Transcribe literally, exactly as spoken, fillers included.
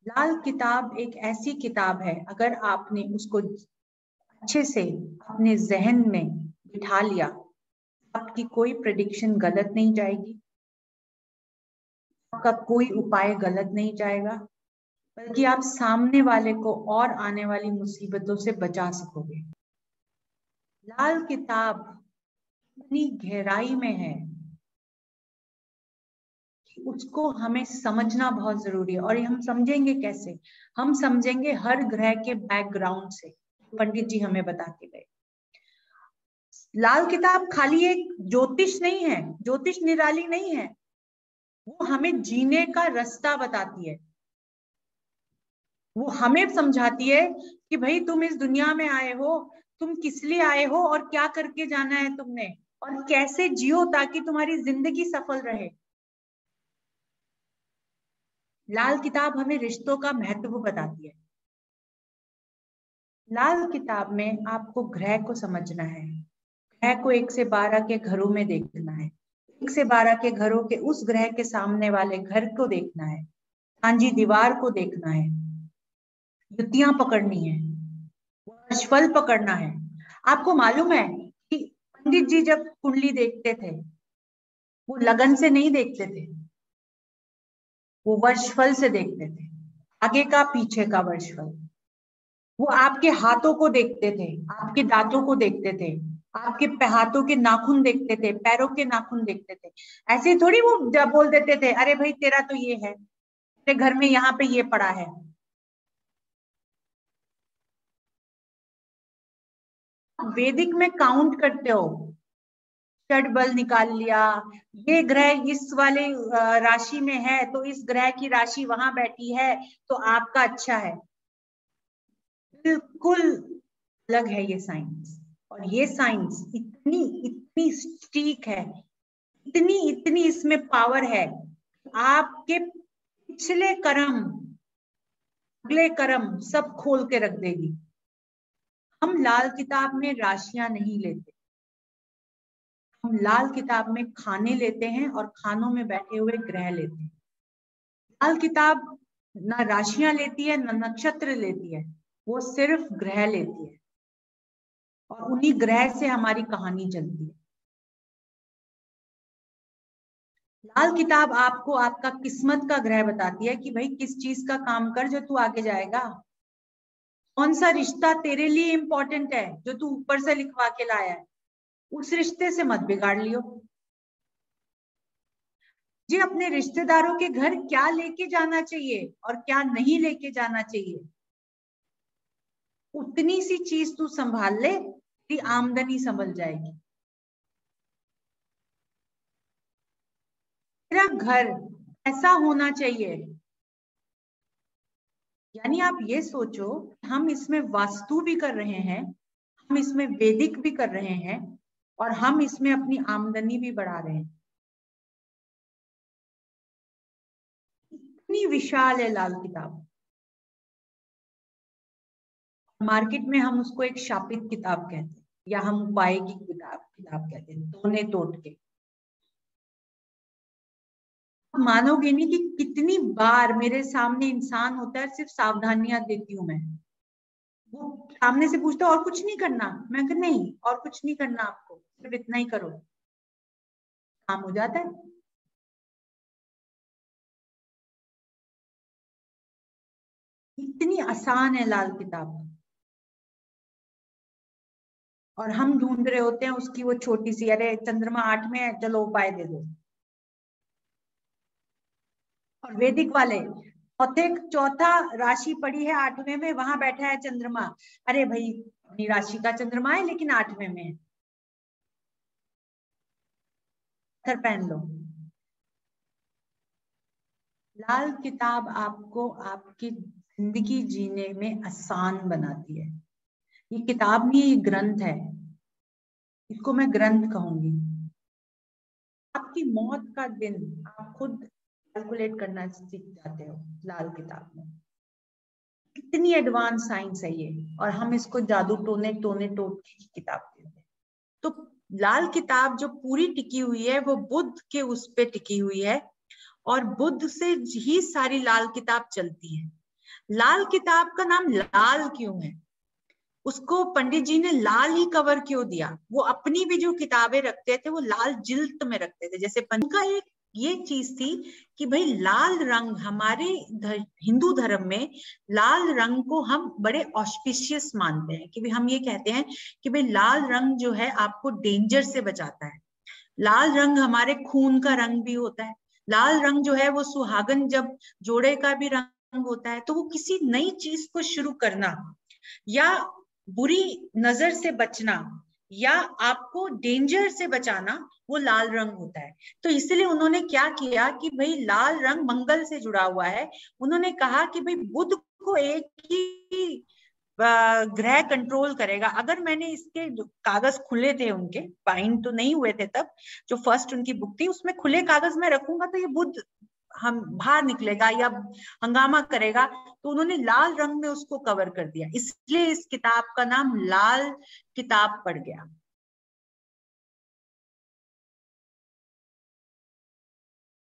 लाल किताब एक ऐसी किताब है, अगर आपने उसको अच्छे से अपने जहन में बिठा लिया, आपकी कोई प्रेडिक्शन गलत नहीं जाएगी, आपका कोई उपाय गलत नहीं जाएगा, बल्कि आप सामने वाले को और आने वाली मुसीबतों से बचा सकोगे। लाल किताब इतनी गहराई में है कि उसको हमें समझना बहुत जरूरी है। और हम समझेंगे कैसे? हम समझेंगे हर ग्रह के बैकग्राउंड से, पंडित जी हमें बता के गए। लाल किताब खाली एक ज्योतिष नहीं है, ज्योतिष निराली नहीं है, वो हमें जीने का रास्ता बताती है। वो हमें समझाती है कि भाई तुम इस दुनिया में आए हो, तुम किस लिए आए हो और क्या करके जाना है तुमने, और कैसे जियो ताकि तुम्हारी जिंदगी सफल रहे। लाल किताब हमें रिश्तों का महत्व बताती है। लाल किताब में आपको ग्रह को समझना है, ग्रह को एक से बारह के घरों में देखना है, एक से बारह के घरों के उस ग्रह के सामने वाले घर को देखना है, सांझी दीवार को देखना है, युतियां पकड़नी है, वर्षफल पकड़ना है। आपको मालूम है कि पंडित जी जब कुंडली देखते थे, वो लगन से नहीं देखते थे, वो वर्षफल से देखते थे, आगे का पीछे का वर्षफल। वो आपके हाथों को देखते थे, आपके दांतों को देखते थे, आपके हाथों के नाखून देखते थे, पैरों के नाखून देखते थे। ऐसे थोड़ी वो बोल देते थे अरे भाई तेरा तो ये है, तेरे घर में यहाँ पे ये पड़ा है। वैदिक में काउंट करते हो, षड बल निकाल लिया, ये ग्रह इस वाले राशि में है तो इस ग्रह की राशि वहां बैठी है तो आपका अच्छा है। बिल्कुल अलग है ये साइंस। और ये साइंस इतनी इतनी स्टीक है, इतनी इतनी इसमें पावर है, आपके पिछले कर्म अगले कर्म सब खोल के रख देगी। हम लाल किताब में राशियां नहीं लेते, हम लाल किताब में खाने लेते हैं और खानों में बैठे हुए ग्रह लेते हैं। लाल किताब ना राशियां लेती है ना नक्षत्र लेती है, वो सिर्फ ग्रह लेती है और उन्हीं ग्रह से हमारी कहानी चलती है। लाल किताब आपको आपका किस्मत का ग्रह बताती है कि भाई किस चीज का काम कर जो तू आगे जाएगा, कौन सा रिश्ता तेरे लिए इंपॉर्टेंट है जो तू ऊपर से लिखवा के लाया है, उस रिश्ते से मत बिगाड़ लियो। जी अपने रिश्तेदारों के घर क्या लेके जाना चाहिए और क्या नहीं लेके जाना चाहिए, उतनी सी चीज तू संभाल ले, तेरी आमदनी संभल जाएगी। तेरा घर ऐसा होना चाहिए, यानी आप ये सोचो हम इसमें वास्तु भी कर रहे हैं, हम इसमें वैदिक भी कर रहे हैं और हम इसमें अपनी आमदनी भी बढ़ा रहे हैं। इतनी विशाल है लाल किताब। मार्केट में हम उसको एक शापित किताब कहते हैं या हम उपाय की किताब किताब कहते हैं, तोने तोड़ के। मानोगे नहीं कि कितनी बार मेरे सामने इंसान होता है, सिर्फ सावधानियां देती हूँ मैं, वो सामने से पूछता और कुछ नहीं करना, मैं कहती नहीं और कुछ नहीं करना, आपको सिर्फ इतना ही करो, काम हो जाता है। इतनी आसान है लाल किताब, और हम ढूंढ रहे होते हैं उसकी वो छोटी सी, अरे चंद्रमा आठ में है चलो उपाय दे दो। और वैदिक वाले चौथे चौथा राशि पड़ी है आठवें में, वहां बैठा है चंद्रमा, अरे भाई अपनी राशि का चंद्रमा है लेकिन आठवें में है, पत्थर पहन लो। लाल किताब आपको आपकी जिंदगी जीने में आसान बनाती है। ये किताब नहीं है, ये ग्रंथ है, इसको मैं ग्रंथ कहूंगी। आपकी मौत का दिन आप खुद कैलकुलेट करना सीख जाते हो लाल किताब में। कितनी एडवांस साइंस है ये, और हम इसको जादू टोने टोने टोटके की किताब कहते हैं। तो लाल किताब जो पूरी टिकी हुई है वो बुद्ध के उस पे टिकी हुई है, और बुद्ध से ही सारी लाल किताब चलती है। लाल किताब का नाम लाल क्यों है? उसको पंडित जी ने लाल ही कवर क्यों दिया? वो अपनी भी जो किताबें रखते थे वो लाल जिल्द में रखते थे। जैसे उनका एक ये चीज थी कि भाई लाल रंग हमारे हिंदू धर्म में, लाल रंग को हम बड़े ऑस्पिशियस मानते हैं कि भाई हम ये कहते हैं कि भाई लाल रंग जो है आपको डेंजर से बचाता है। लाल रंग हमारे खून का रंग भी होता है। लाल रंग जो है वो सुहागन जब जोड़े का भी रंग होता है। तो वो किसी नई चीज को शुरू करना या बुरी नजर से बचना या आपको डेंजर से बचाना, वो लाल रंग होता है। तो इसलिए उन्होंने क्या किया कि भाई लाल रंग मंगल से जुड़ा हुआ है। उन्होंने कहा कि भाई बुध को एक ही ग्रह कंट्रोल करेगा। अगर मैंने इसके कागज खुले थे, उनके बाइंड तो नहीं हुए थे तब, जो फर्स्ट उनकी बुक थी उसमें खुले कागज में रखूंगा तो ये बुध हम बाहर निकलेगा या हंगामा करेगा। तो उन्होंने लाल रंग में उसको कवर कर दिया, इसलिए इस किताब का नाम लाल किताब पड़ गया।